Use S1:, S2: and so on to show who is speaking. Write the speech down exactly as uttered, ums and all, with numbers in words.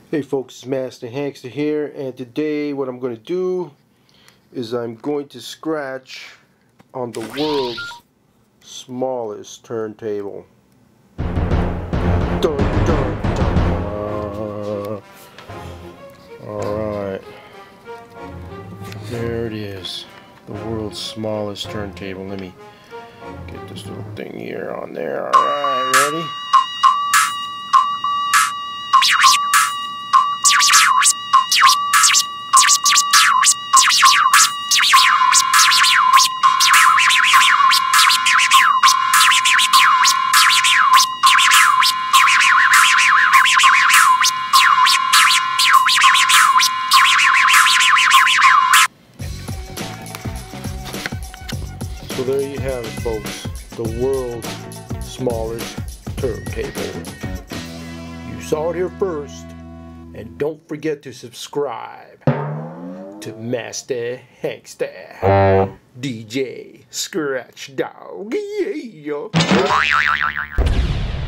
S1: Hey folks, it's Masta Hanksta here, and today what I'm going to do is I'm going to scratch on the world's smallest turntable. Dun, dun, dun. Alright, there it is, the world's smallest turntable. Let me get this little thing here on there. Alright, ready? So there you have it, folks, the world's smallest turntable. You saw it here first, and don't forget to subscribe to Masta Hanksta, D J Scratch Dog. Yeah.